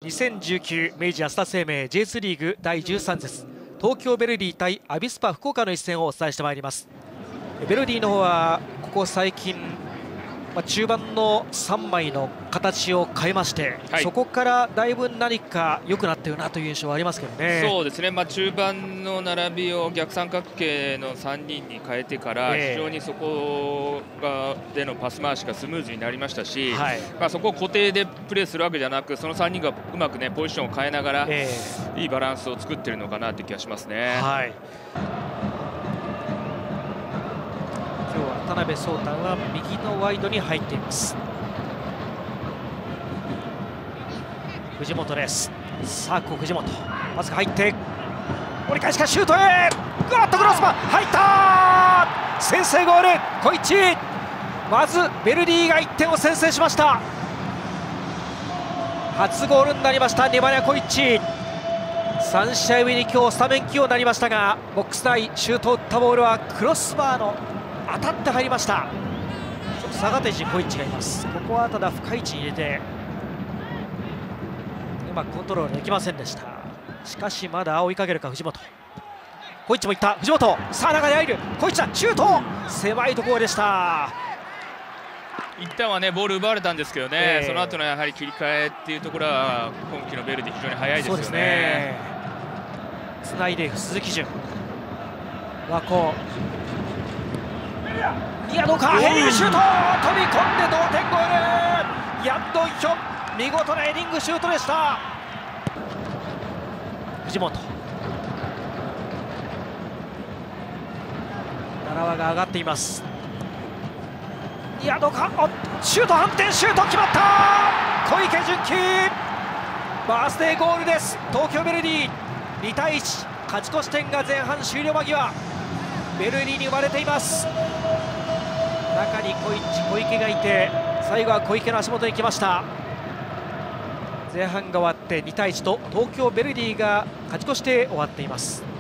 2019明治安田生命 J2 リーグ第13節東京ヴェルディ対アビスパ福岡の一戦をお伝えしてまいります。ヴェルディの方はここ最近、中盤の3枚の形を変えまして、そこからだいぶ何か良くなっているなという印象はありますけどね。 そうですね、中盤の並びを逆三角形の3人に変えてから、非常にそこでのパス回しがスムーズになりましたし、そこを固定でプレーするわけじゃなく、その3人がうまく、ポジションを変えながら、いいバランスを作っているのかなという気がしますね。 今日は渡辺壮太は右のワイドに入っています。藤本です。さあ藤本まずが入って折り返しかシュートへ、ぐわっとクロスバー入った、先制ゴール小市、まずヴェルディが1点を先制しました。初ゴールになりましたネマニャ小市、3試合目に今日スタメン起用になりましたが、ボックス内シュートを打ったボールはクロスバーの当たって入りました。ちょっと下がって位置に小市がいます。ここはただ深い位置に入れてうまくコントロールできませんでした。しかしまだ追いかけるか藤本、小市もいった、藤本さあ中に入る小市だ、シュート狭いところでした。 一旦はボール奪われたんですけどね、その後のやはり切り替えっていうところは今季のヴェルディ非常に速いですよね。 つないでいく鈴木純、和光ニアどうか、ヘディングシュート飛び込んで同点ゴール、ヤンドンヒョン見事なヘディングシュートでした。藤本、奈良が上がっています。いやどうか、シュート反転シュート決まった、小池純喜バースデーゴールです。東京ヴェルディ2対1、勝ち越し点が前半終了間際ヴェルディに生まれています。中に小池がいて、最後は小池の足元に来ました。前半が終わって2対1と東京ヴェルディが勝ち越して終わっています。